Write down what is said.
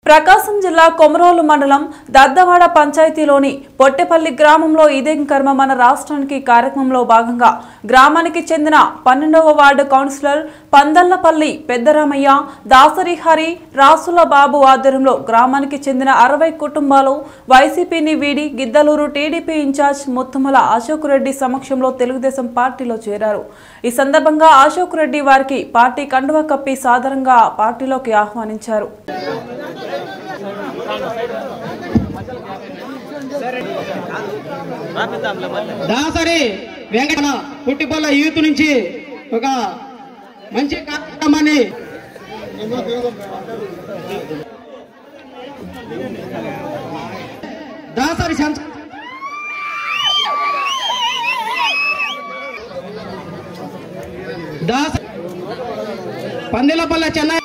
ప్రకాశం జిల్లా కొమరోలు మండలం దద్దవాడ పంచాయతీలోని పొట్టెపల్లి గ్రామంలో ఇదేం కర్మ మన రాష్ట్రానికి కార్యక్రమంలో భాగంగా గ్రామానికి చెందిన 12వ వార్డు కౌన్సిలర్ పందల్లపల్లి పెద్దరామయ్య, దాసరి హరి, రాసుల బాబు ఆధ్వర్యంలో గ్రామానికి చెందిన 60 కుటుంబాలు వైసీపీని వీడి గిద్దలూరు టీడీపీ ఇన్ఛార్జ్ ముత్తుమల అశోక్ రెడ్డి సమక్షంలో తెలుగుదేశం పార్టీలో చేరారు। ఈ సందర్భంగా అశోక్ రెడ్డి వారికి పార్టీ కండువా కప్పి సాదరంగా పార్టీలోకి ఆహ్వానించారు। దాసరి వెంకట పుట్టిపల్ల యూత్ నుంచి ఒక మంచి కార్యక్రమాన్ని దాసరి పందిలపల్లె చెన్నై